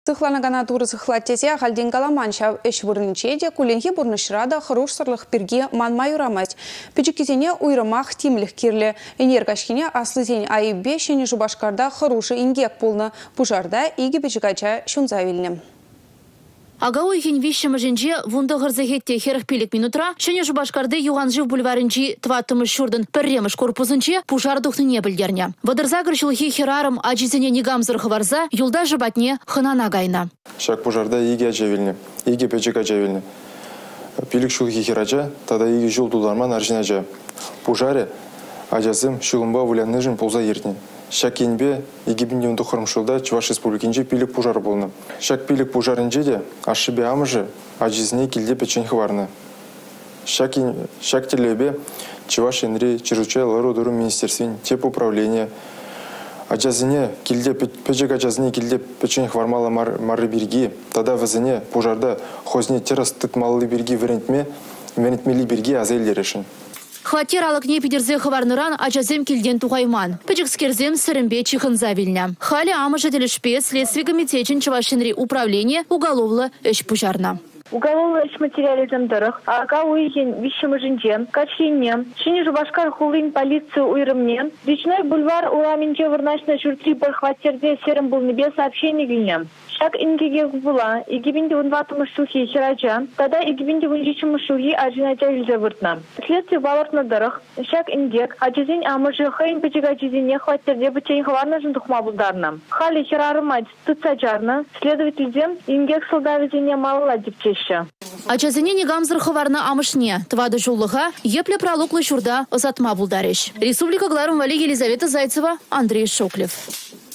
Сыхланагана туры сыхлаттезе халден каламанша эш бурничеде куленхи бурнышрада хрушсарлых пирге манмай урамать. Печекизене уйрамах тимлих кирле. Энергашкине аслызень айбе шене жубашкарда хруши ингек полна. Пужарда иги печекача шунзавильнем. Агау ихин вишшема женже вунда гырзахетте херах пилик минутра, шене жубашкарды юганжив бульваринчи тваттымыш шурдын пірремыш корпусынче пужар духныне білдерне. Вадырзагыр шулхи херарым ажизене негамзыр хварза юлда жыбатне хынана гайна. Шак пужарда иги ажавильне, иги печек ажавильне. Пилик шулхи херача, тада иги жул туларман аржинача. Пужаре ажазым шулымба вулянныжын полза ертне. Шак енбе егибінде унды хырымшылда Чуваш республикинче пилик пужар болны. Шак пилик пужарынче де ашыбе амыжы ажизіне келде печеньхы варны. Шак телебе Чуваш енри чиручай лару-дуру министерствен теп управления. Ажазіне келде печек ажазіне келде печеньхы вармала мары берги. Тада вазіне пужарда хозне терас тытмалы берги верентмели берги азайлерешін. Хватер алыкне пидерзе хварныран ажазем келден туғайман. Печекскерзем сырымбе чихынза вильня. Хали амыжы телешпе следствие комитетчин Чувашинри управление уголовлы эш пужарна. Уголовный материализм дырых, ага уйген вишемы жинжем, качхинне, шине жубашкар хулин полицию уйрымне, речной бульвар ураменче вырначна журтри бархватерде серым был небе сообщение гильнем. Шак ингеге була, игибинде унватымыш сухи хирача, тогда игибинде унжичымыш сухи ажинача вильзе выртна. Следствие валартна дырых, шак ингек, ажизень амыжы хайын печек ажизине хватерде бычейн хварна жындухма булдарна. Хали хирарымать тыцачарна, следовательзем ингек солдавизине малыла дипчеща. Ачазине негамзыр хварна амышне, твады жулыға, епле пролуклы шурда озатма булдареш. Республика Гларум Вали Елизавета Зайцева, Андрей Шоклев.